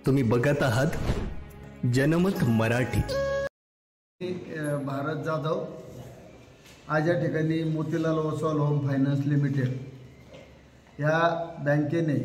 तुम्ही बघत आहात जनमत मराठी। भारत जाधव आज या ठिकाणी Motilal Oswal home finance limited या बँकेने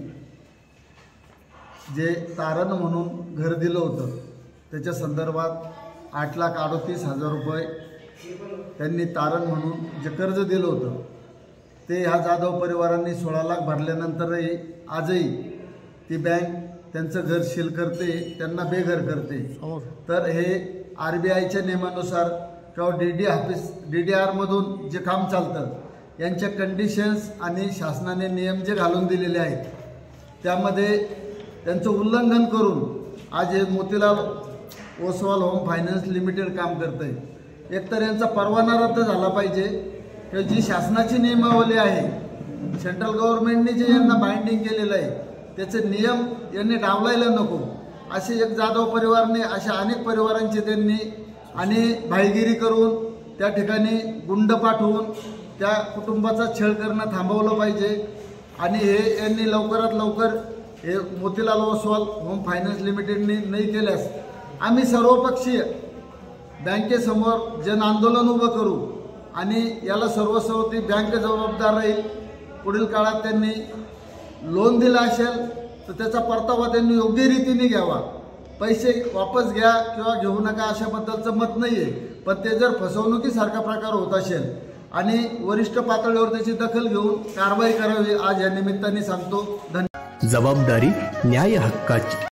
जे तारण म्हणून घर दिलं होतं त्याच्या संदर्भात 8,38,000 रुपये त्यांनी तारण म्हणून जे कर्ज दिलं होतं ते ह्या जाधव परिवारांनी 16 लाख भरल्यानंतरही आजही ती बँक त्यांचं घर सील करते, त्यांना बेघर करते। तर हे RBIच्या नियमानुसार किंवा DDR मधून जे काम चालतं यांच्या कंडिशन्स आणि शासनाने नियम जे घालून दिलेले आहेत त्यामध्ये त्यांचं उल्लंघन करून आज हे Motilal Oswal home finance limited काम करत आहे। एकतर यांचा परवाना रद्द झाला पाहिजे किंवा जी शासनाची नियमावली आहे सेंट्रल गव्हर्नमेंटने जे यांना बाइंडिंग केलेलं आहे त्याचे नियम यांनी डावलायला नको। असे एक जाधव परिवारने अशा अनेक परिवारांचे त्यांनी आणि भाईगिरी करून त्या ठिकाणी गुंड पाठवून त्या कुटुंबाचा छळ करणं थांबवलं पाहिजे आणि हे यांनी लवकरात लवकर हे मोतीलाल ओसवाल होम फायनान्स लिमिटेडने नाही केल्यास आम्ही सर्वपक्षीय बँकेसमोर जन आंदोलन उभं करू आणि याला सर्वस्वी बँक जबाबदार राहील। पुढील काळात त्यांनी लोन दिला असेल तर त्याचा परतावा त्यांनी योग्य रीतीने घ्यावा। पैसे वापस घ्या किंवा घेऊ नका अशाबद्दलचं मत नाही आहे, पण ते जर फसवणुकीसारखा प्रकार होत असेल आणि वरिष्ठ पातळीवर त्याची दखल घेऊन कारवाई करावी आज या निमित्ताने सांगतो। धन्यवाद। जबाबदारी न्याय हक्काची।